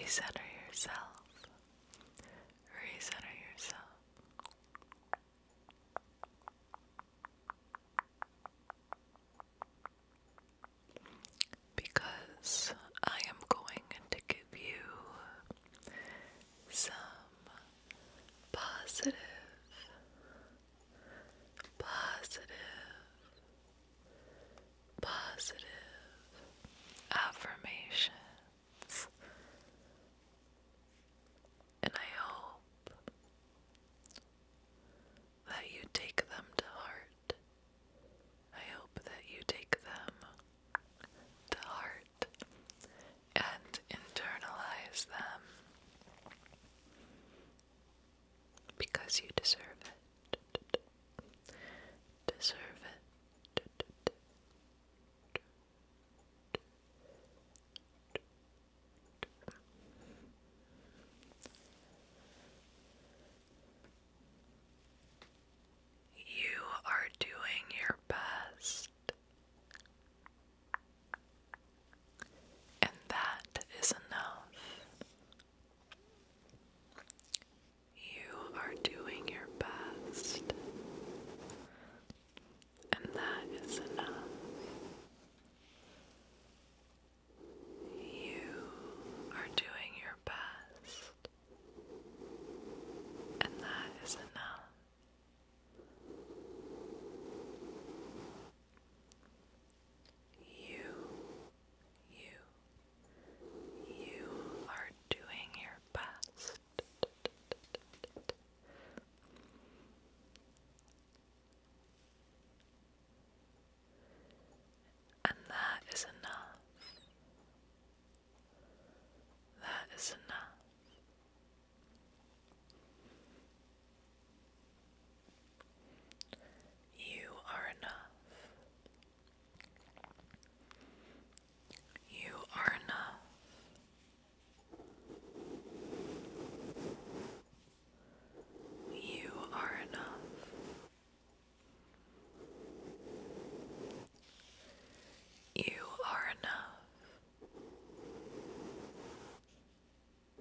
recenter yourself. Recenter yourself. Because I am going to give you some positive affirmations, and I hope that you take them to heart. I hope that you take them to heart and internalize them because you deserve it. Deserve it. You are doing your best, and that is enough. You are doing your best, and that is enough. You are doing your best, and that is enough. You are doing your best. And that is enough. That is enough. You are enough. You are enough. You are enough. You are enough.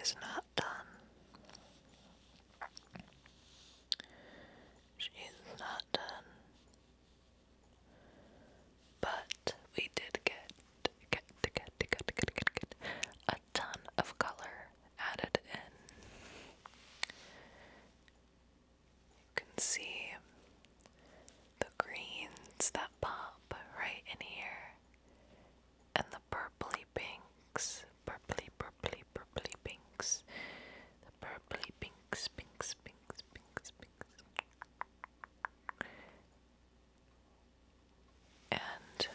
is not done. She's not done. But we did get a ton of color added in. You can see the greens that pop right in here, and the purpley pinks, purpley pinks, the purpley pinks. And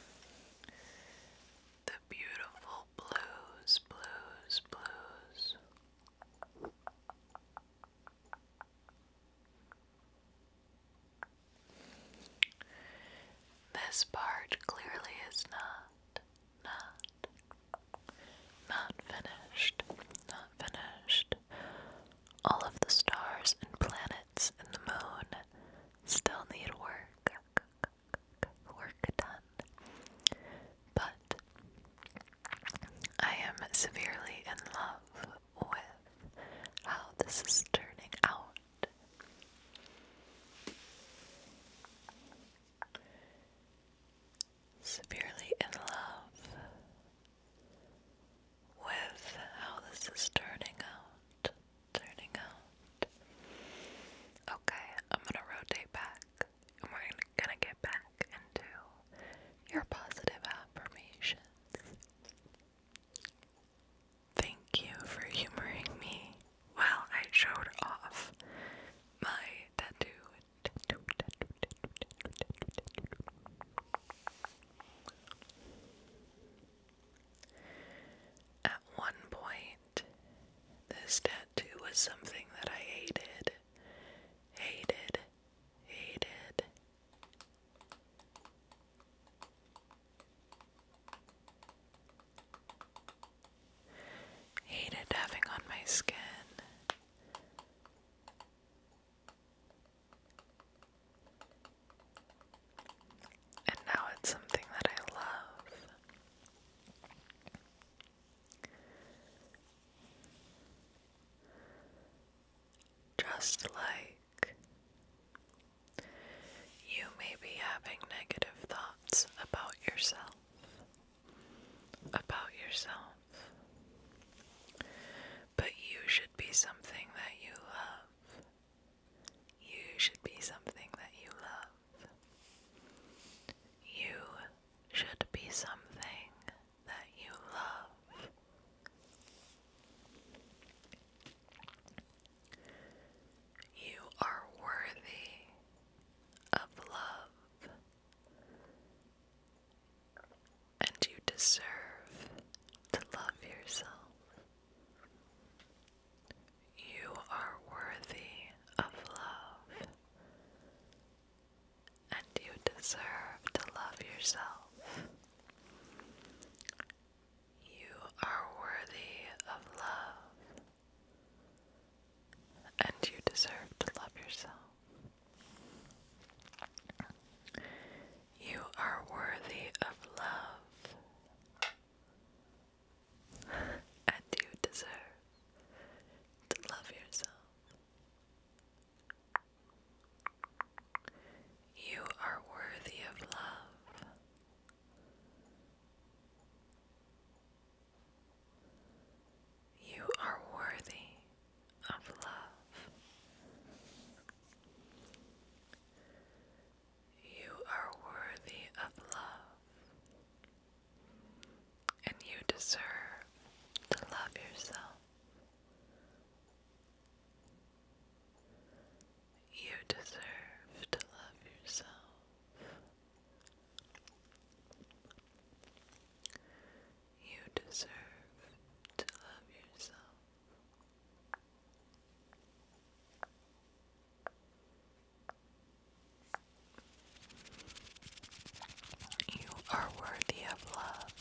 the beautiful blues. This part clearly is not finished. Not finished. All of the stars and planets and the moon still need work done. But I am severely in love with how this is turning out. Severely in love with how this is turning out. Okay, I'm gonna rotate back, and we're gonna get back into your positive affirmations. Thank you for humoring me while I showed off my tattoo. At one point, this tattoo was something that I hated. Hated having on my skin. And now it's something that I love. Just like you may be having negative thoughts about yourself. But you should be something that you love. You should be something that you love. You should be something that you love. You are worthy of love, and you deserve to love yourself. You are worthy of love, and you deserve to love yourself. You are worthy of love, and you deserve to love yourself. You are worthy of love, and you deserve to love yourself. You are worthy of love, you are worthy of love. You are worthy of love, and you deserve to love yourself. You deserve to love yourself. You deserve to love yourself. You are worthy of love,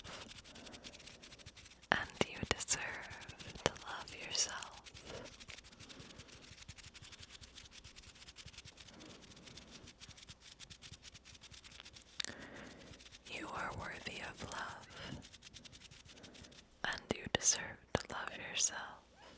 and you deserve to love yourself. You are worthy of love, and you deserve to love yourself.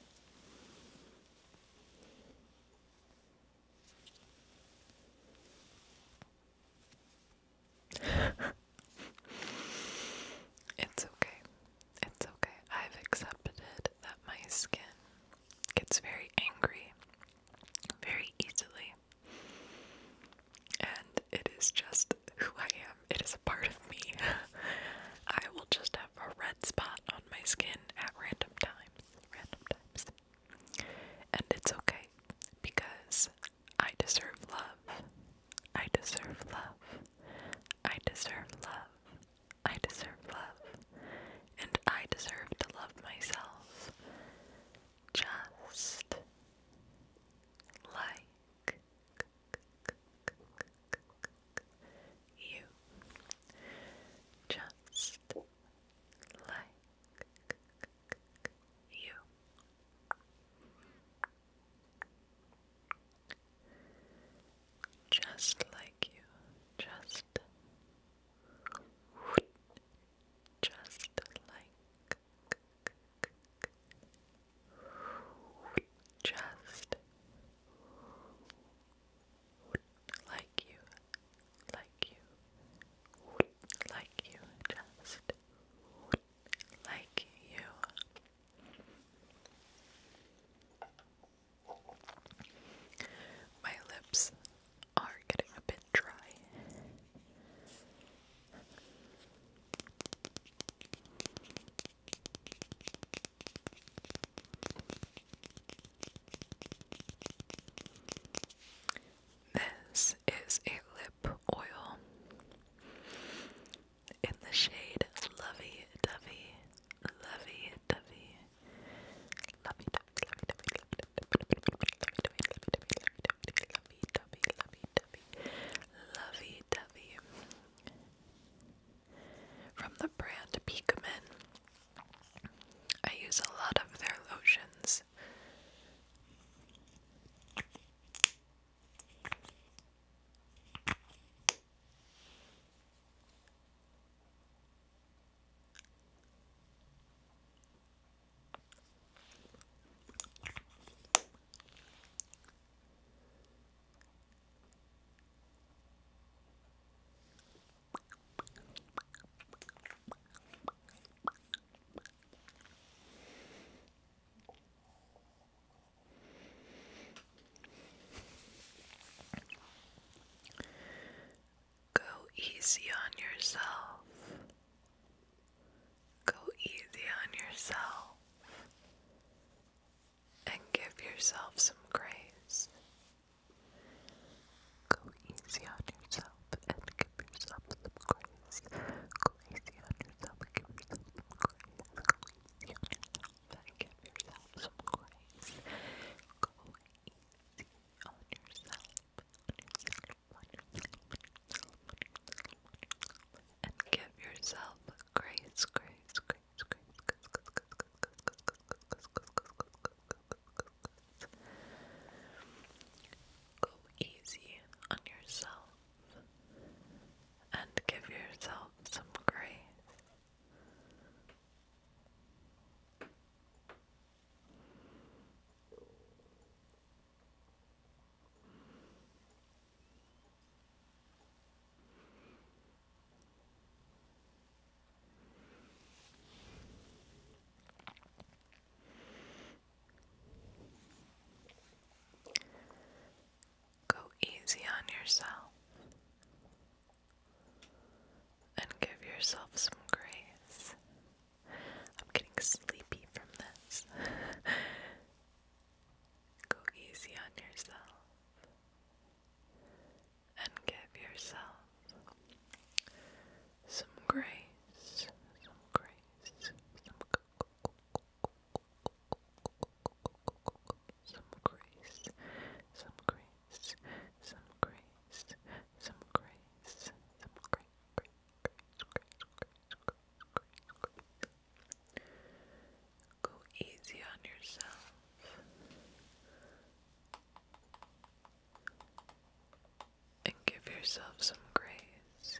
yourself some grace.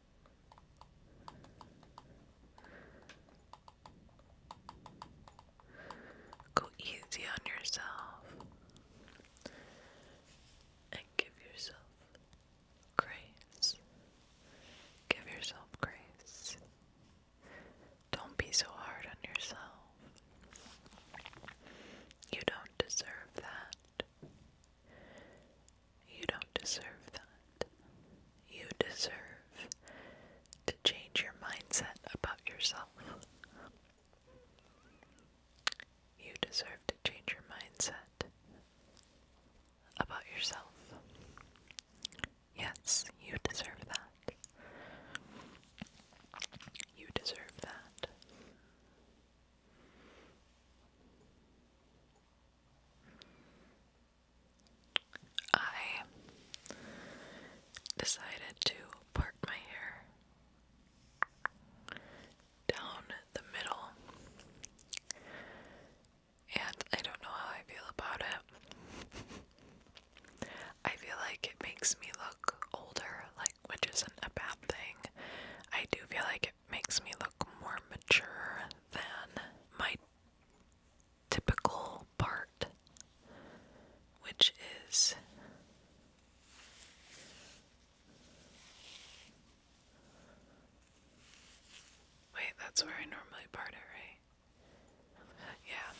Go easy on yourself and give yourself grace. Give yourself grace. Don't be so hard on yourself. You don't deserve that. You don't deserve that. You deserve to change your mindset about yourself. You deserve to change your mindset about yourself. Yes, you deserve that. You deserve that. I decided to part my hair down the middle, and I don't know how I feel about it. I feel like it makes me look older, which isn't a bad thing. I do feel like it makes me look more mature than my typical part, which is wait, that's where I normally part it, right? Yeah.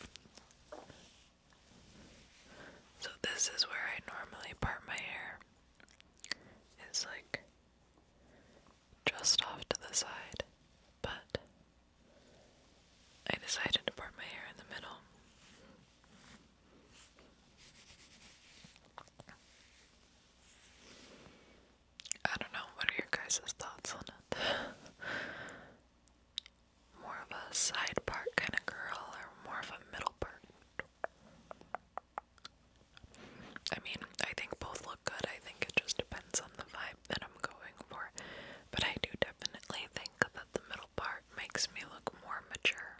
So this is where I normally part my hair. It's just off to the side, but I decided to part my hair in the middle. I don't know, what are your guys' thoughts on it? More of a side part kind of girl, or more of a middle part? I mean, I think both look good. I think it just depends on the vibe that I'm going for. But I do definitely think that the middle part makes me look more mature.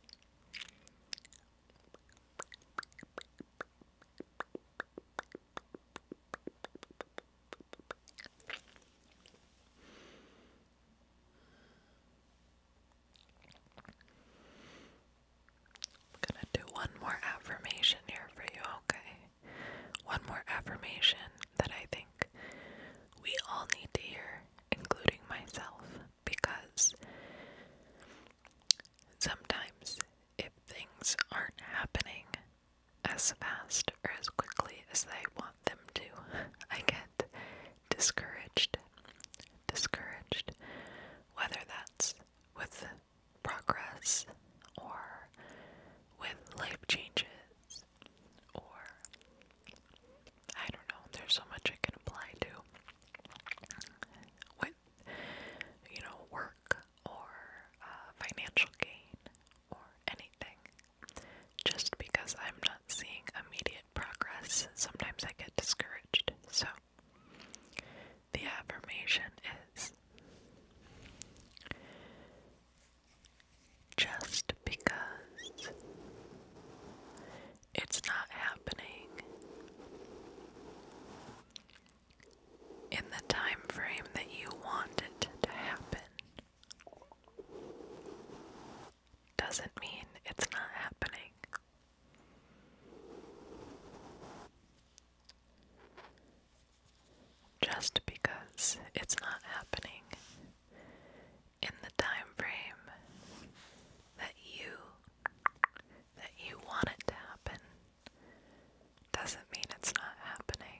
I'm gonna do one more affirmation here for you, okay? One more affirmation that I think we all need to hear, including myself, because sometimes if things aren't happening as fast or as quickly as I want them to, I get discouraged, whether that's with progress or with life changes, or I don't know, there's so much I can apply to with, work or financial gain or anything. Just because I'm not seeing immediate progress, sometimes I get discouraged. So, the affirmation is, just because it's not happening in the time frame that you want it to happen doesn't mean it's not happening. Just because it's not happening in the time frame that you want it to happen doesn't mean it's not happening.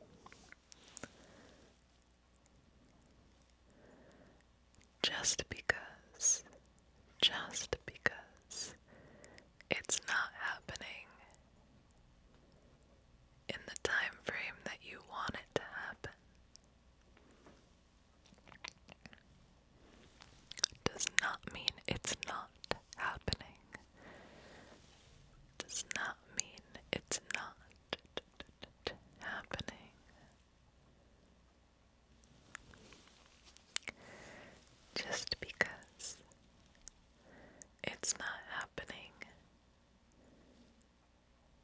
Just because it's not happening in the time frame that you want it to happen does not mean it's not happening. Does not mean it's not happening. Just because it's not happening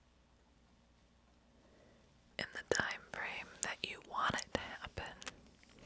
in the time frame that you want it to happen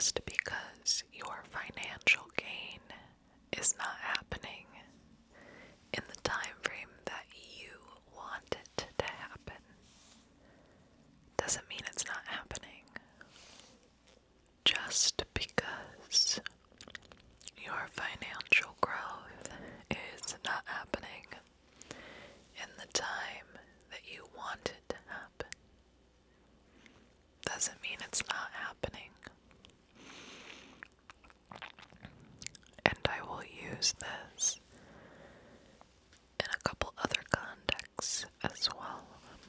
just because your financial gain is not happening in the time frame that you want it to happen doesn't mean it's not happening. Just because your financial growth is not happening in the time that you want it to happen doesn't mean it's not happening. And I will use this in a couple other contexts as well.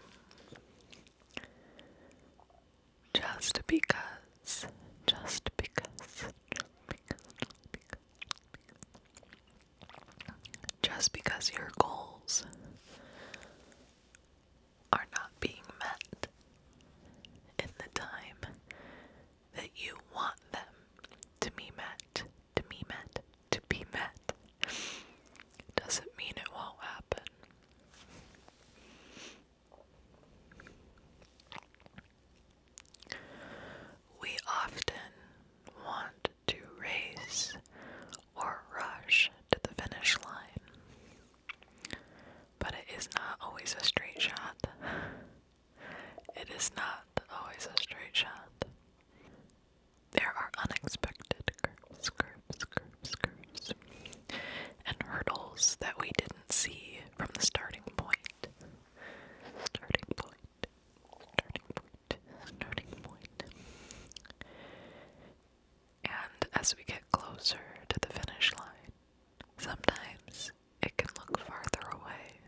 Just because your goals are not being met in the time that you want them to be met, doesn't mean it won't happen. We often want to race or rush to the finish line, but it is not always a straight shot. It is not always a straight shot. There are unexpected curves, and hurdles that we didn't see from the starting point. And as we get closer to the finish line, sometimes it can look farther away.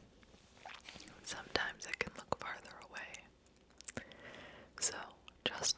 Sometimes it can look farther away. So just